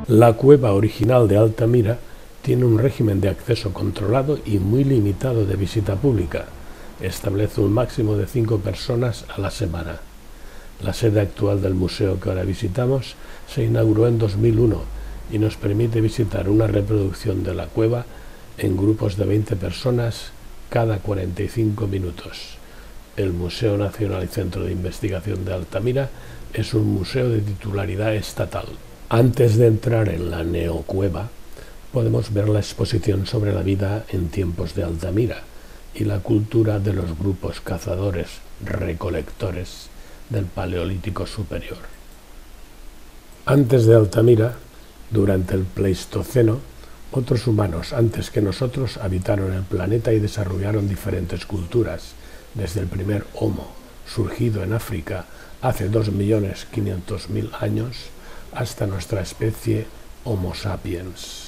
La cueva original de Altamira tiene un régimen de acceso controlado y muy limitado de visita pública. Establece un máximo de 5 personas a la semana. La sede actual del museo que ahora visitamos se inauguró en 2001 y nos permite visitar una reproducción de la cueva en grupos de 20 personas cada 45 minutos. El Museo Nacional y Centro de Investigación de Altamira es un museo de titularidad estatal. Antes de entrar en la neocueva, podemos ver la exposición sobre la vida en tiempos de Altamira y la cultura de los grupos cazadores-recolectores del Paleolítico Superior. Antes de Altamira, durante el Pleistoceno, otros humanos antes que nosotros habitaron el planeta y desarrollaron diferentes culturas, desde el primer Homo, surgido en África hace 2.500.000 años, hasta nuestra especie Homo sapiens.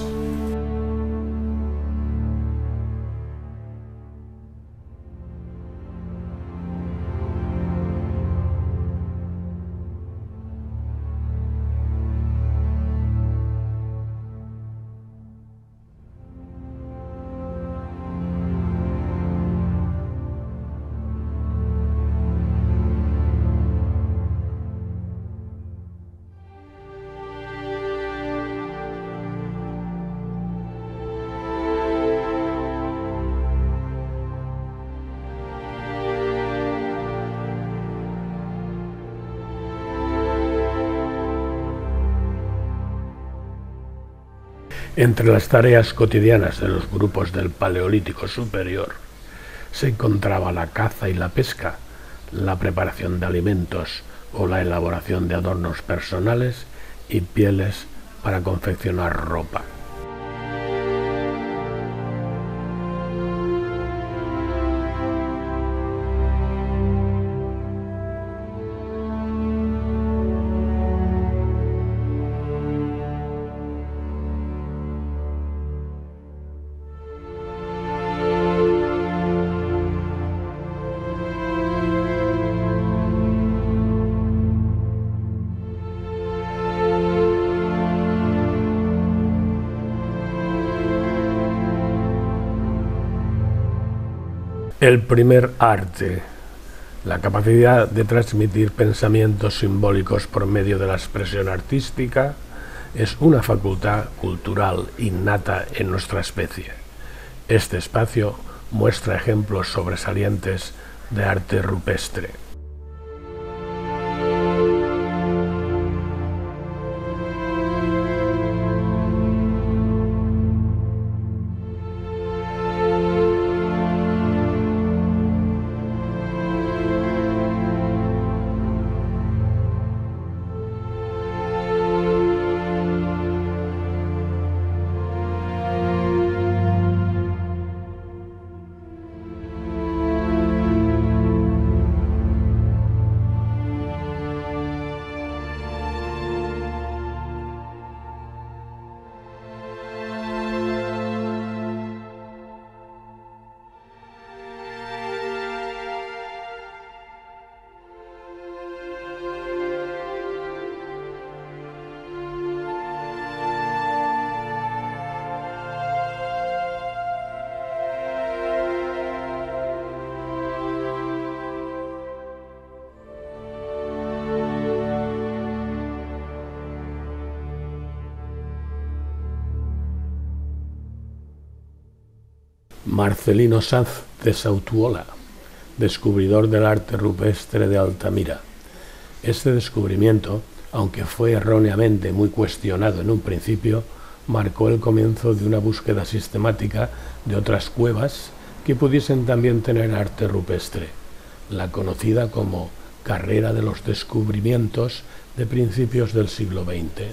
Entre las tareas cotidianas de los grupos del Paleolítico Superior se encontraba la caza y la pesca, la preparación de alimentos o la elaboración de adornos personales y pieles para confeccionar ropa. El primer arte, la capacidad de transmitir pensamientos simbólicos por medio de la expresión artística, es una facultad cultural innata en nuestra especie. Este espacio muestra ejemplos sobresalientes de arte rupestre. Marcelino Sanz de Sautuola, descubridor del arte rupestre de Altamira. Este descubrimiento, aunque fue erróneamente muy cuestionado en un principio, marcó el comienzo de una búsqueda sistemática de otras cuevas que pudiesen también tener arte rupestre, la conocida como Carrera de los Descubrimientos de principios del siglo XX.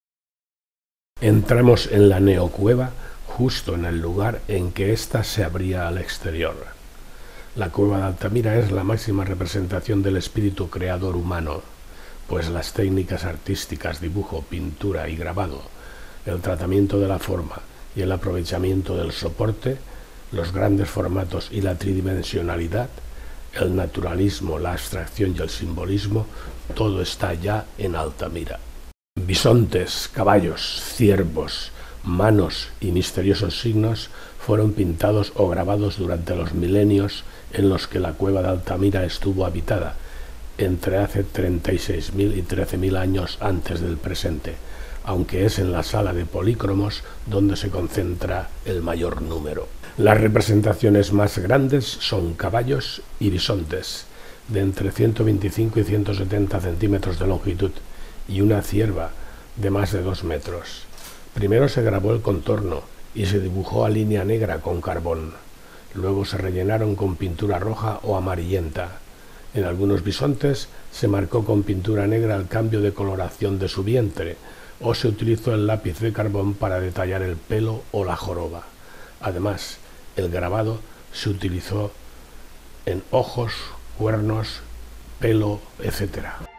Entramos en la neocueva justo en el lugar en que ésta se abría al exterior. La cueva de Altamira es la máxima representación del espíritu creador humano, pues las técnicas artísticas, dibujo, pintura y grabado, el tratamiento de la forma y el aprovechamiento del soporte, los grandes formatos y la tridimensionalidad, el naturalismo, la abstracción y el simbolismo, todo está ya en Altamira. Bisontes, caballos, ciervos, manos y misteriosos signos fueron pintados o grabados durante los milenios en los que la cueva de Altamira estuvo habitada, entre hace 36.000 y 13.000 años antes del presente, aunque es en la sala de polícromos donde se concentra el mayor número. Las representaciones más grandes son caballos y bisontes, de entre 125 y 170 centímetros de longitud, y una cierva de más de 2 metros. Primero se grabó el contorno y se dibujó a línea negra con carbón. Luego se rellenaron con pintura roja o amarillenta. En algunos bisontes se marcó con pintura negra el cambio de coloración de su vientre, o se utilizó el lápiz de carbón para detallar el pelo o la joroba. Además, el grabado se utilizó en ojos, cuernos, pelo, etc.